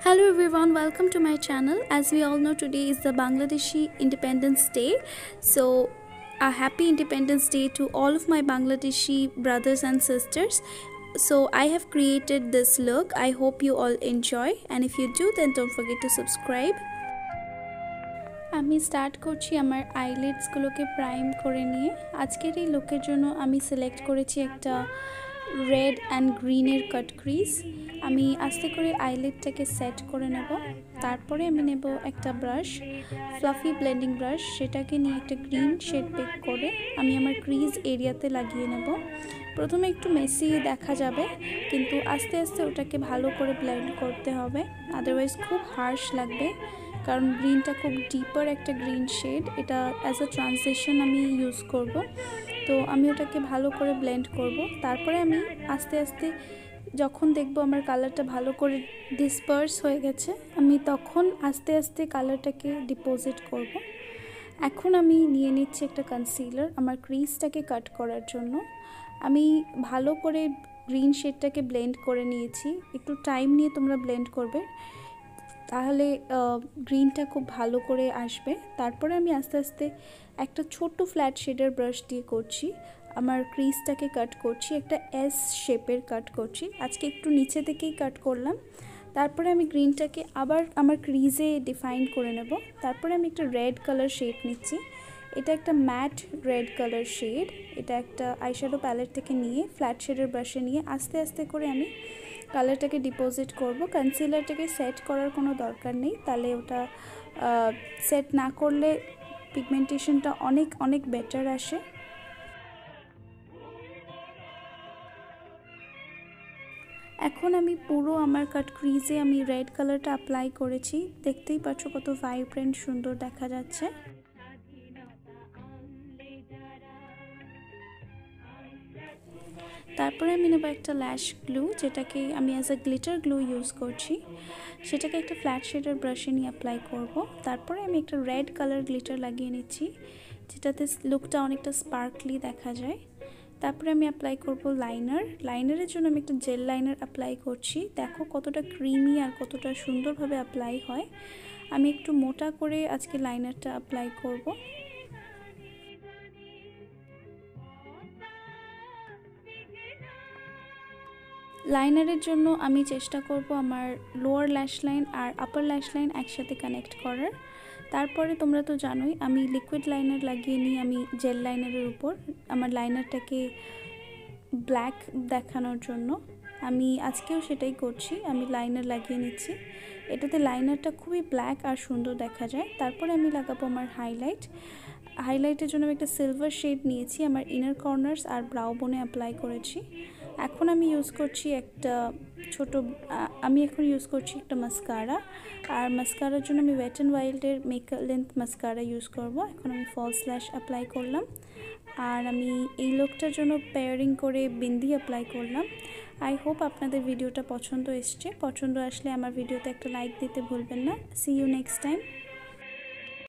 Hello everyone, welcome to my channel. As we all know, today is the Bangladeshi Independence Day. So a happy Independence Day to all of my Bangladeshi brothers and sisters. So I have created this look. I hope you all enjoy, and if you do, then don't forget to subscribe. আমি start করছি আমার আইলেটসগুলোকে prime করে নিয়ে। আজকের এই লুকের জন্য আমি সিলেক্ট করেছি একটা রেড অ্যান্ড গ্রিনের কাট ক্রিজ। আমি আস্তে করে আইলেটটাকে সেট করে নেব। তারপরে আমি নেব একটা ব্রাশ, ফ্লাফি ব্লেন্ডিং ব্রাশ, সেটাকে নিয়ে একটা গ্রিন শেড পিক করে আমি আমার ক্রিজ এরিয়াতে লাগিয়ে নেব। প্রথমে একটু মেসি দেখা যাবে, কিন্তু আস্তে আস্তে ওটাকে ভালো করে ব্লেন্ড করতে হবে, আদারওয়াইজ খুব হার্শ লাগবে, কারণ গ্রিনটা খুব ডিপার একটা গ্রিন শেড। এটা অ্যাজ আ ট্রানজিশন আমি ইউজ করব। তো আমি ওটাকে ভালো করে ব্লেন্ড করব। তারপরে আমি আস্তে আস্তে যখন দেখব আমার কালারটা ভালো করে ডিসপার্স হয়ে গেছে, আমি তখন আস্তে আস্তে কালারটাকে ডিপোজিট করব। এখন আমি নিয়ে নিচ্ছি একটা কনসিলার আমার ক্রিজটাকে কাট করার জন্য। আমি ভালো করে গ্রিন শেডটাকে ব্লেন্ড করে নিয়েছি। একটু টাইম নিয়ে তোমরা ব্লেন্ড করবে, তাহলে গ্রিনটা খুব ভালো করে আসবে। তারপরে আমি আস্তে আস্তে একটা ছোট্ট ফ্ল্যাট শেডের ব্রাশ দিয়ে করছি, আমার ক্রিজটাকে কাট করছি, একটা এস শেপের কাট করছি। আজকে একটু নিচে থেকেই কাট করলাম। তারপরে আমি গ্রিনটাকে আবার আমার ক্রিজে ডিফাইন করে নেব। তারপরে আমি একটা রেড কালার শেড নিচ্ছি। এটা একটা ম্যাট রেড কালার শেড। এটা একটা আইশ্যাডো প্যালেট থেকে নিয়ে ফ্ল্যাট শেডের ব্রাশে নিয়ে আস্তে আস্তে করে আমি কালারটাকে ডিপোজিট করব। কনসিলারটাকে সেট করার কোনো দরকার নেই, তাহলে ওটা সেট না করলে পিগমেন্টেশনটা অনেক বেটার আসে। এখন আমি পুরো আমার কাট ক্রিজে আমি রেড কালারটা অ্যাপ্লাই করেছি। দেখতেই পাচ্ছ কত ভাইব্রেন্ট সুন্দর দেখা যাচ্ছে। তারপরে আমি নেব একটা ল্যাশ গ্লু, যেটাকে আমি as a glitter glue use করছি। সেটাকে একটা ফ্ল্যাট শেডের ব্রাশে নিয়ে অ্যাপ্লাই করব। তারপরে আমি একটা রেড কালার গ্লিটার লাগিয়ে নিচ্ছি, যেটাতে লুকটা অনেকটা স্পার্কলি দেখা যায়। তারপরে আমি অ্যাপ্লাই করব লাইনারের জন্য আমি একটা জেল লাইনার অ্যাপ্লাই করছি। দেখো কতটা ক্রিমি আর কতটা সুন্দরভাবে অ্যাপ্লাই হয়। আমি একটু মোটা করে আজকে লাইনারটা অ্যাপ্লাই করব। লাইনারের জন্য আমি চেষ্টা করব আমার লোয়ার ল্যাশ লাইন আর আপার ল্যাশ লাইন একসাথে কানেক্ট করার। তারপরে তোমরা তো জানোই আমি লিকুইড লাইনার লাগিয়ে নিই আমি জেল লাইনারের উপর আমার লাইনারটাকে ব্ল্যাক দেখানোর জন্য। আমি আজকেও সেটাই করছি, আমি লাইনার লাগিয়ে নিচ্ছি। এটাতে লাইনারটা খুবই ব্ল্যাক আর সুন্দর দেখা যায়। তারপরে আমি লাগাবো আমার হাইলাইটের জন্য আমি একটা সিলভার শেড নিয়েছি, আমার ইনার কর্নার্স আর ব্রাউ বোনে অ্যাপ্লাই করেছি। এখন আমি ইউজ করছি একটা একটা মাস্কারা, আর মাস্কারার জন্য আমি ওয়েট অ্যান্ড ওয়াইল্ডের মেকআপ লেন্থ মাস্কারা ইউজ করব। এখন আমি ফলস ল্যাশ অ্যাপ্লাই করলাম, আর আমি এই লুকটার জন্য পেয়ারিং করে বিন্দি অ্যাপ্লাই করলাম। আই হোপ আপনাদের ভিডিওটা পছন্দ আসলে আমার ভিডিওতে একটা লাইক দিতে ভুলবেন না। See you next time.